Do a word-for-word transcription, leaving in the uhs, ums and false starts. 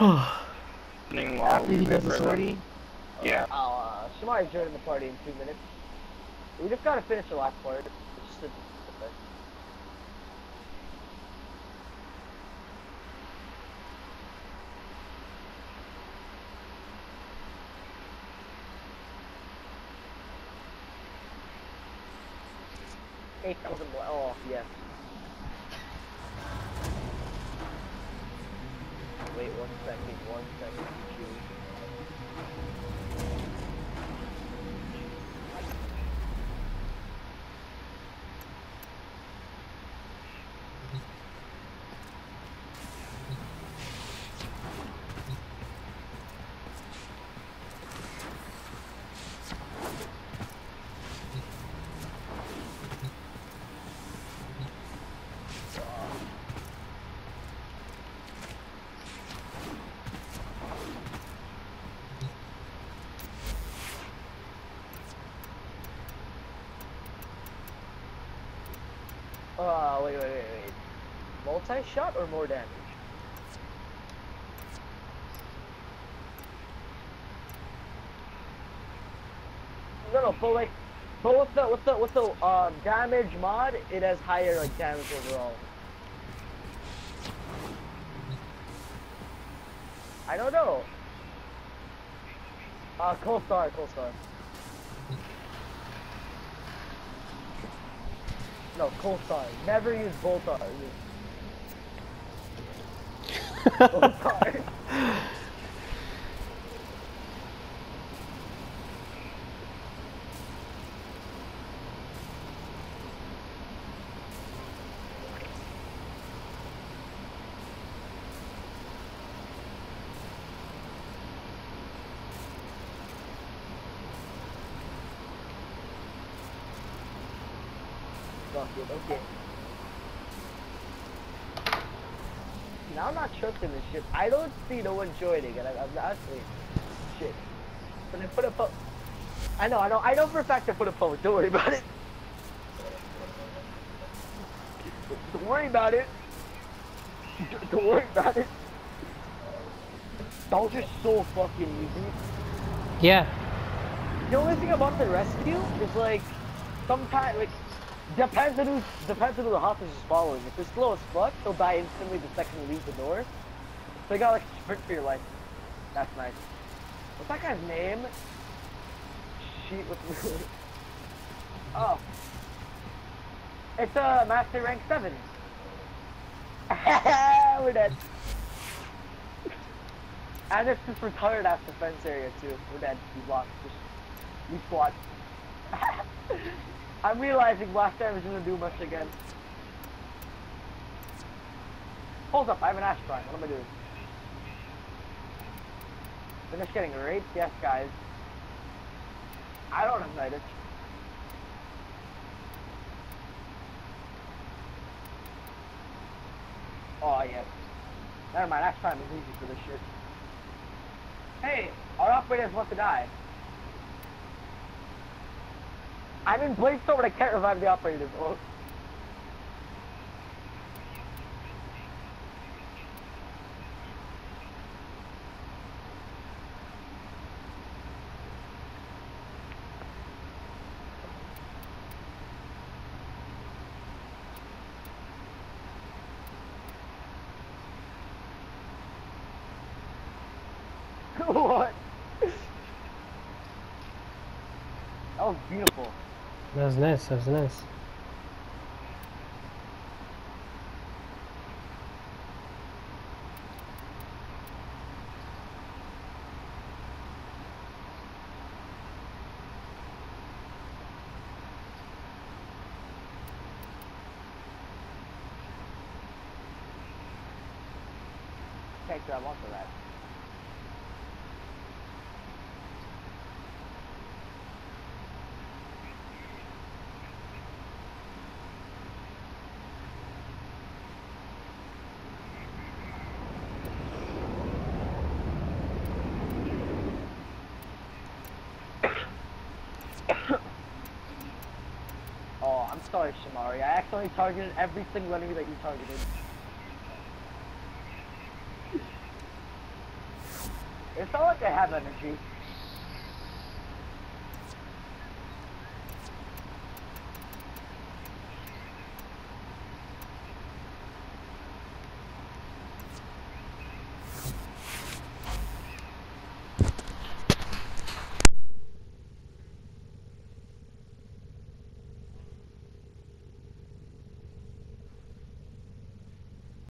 After he does the sortie? Yeah. Uh, Shamari's joining the party in two minutes. We just gotta finish the last part. It's just a, okay. Eight thousand. Oh yes. Wait one second. One second. Choose. Uh, wait, wait, wait, wait. Multi-shot or more damage? No, no, but like, but with the, with the, with the, uh, damage mod, it has higher, like, damage overall. I don't know. Uh, Cold Star, Cold Star. No, Cold Star. Never use Boltar. Boltar. Fuck it, okay. Now I'm not trusting this shit. I don't see no one joining, and I, I'm not saying shit. But I put a po- I know, I know, I know for a fact I put a post. Don't worry about it. Don't worry about it. Don't worry about it. That was just so fucking easy. Yeah. The only thing about the rescue is like, sometimes, like, depends on who, depends on who the hostage is following. If they're slow as fuck, they'll die instantly the second you leave the door. So you gotta like sprint for your life. That's nice. What's that guy's name? Shit, what's Oh. It's a uh, master rank seven. We're dead. And it's this retired ass defense area too. We're dead. We lost. Just, we squat. I'm realizing blast damage doesn't do much again. Hold up, I have an ash prime. What am I doing? Finish getting raped? Yes, guys. I don't have Nidus. Oh, yes. Never mind, ash prime is easy for this shit. Hey, our operators want to die. I'm in Blaze Storm, but I can't revive the operators. Oh. What? That was beautiful. That was nice, that was nice. Can't grab onto that. Oh, I'm sorry, Shamari. I accidentally targeted every single enemy that you targeted. It's not like they have energy.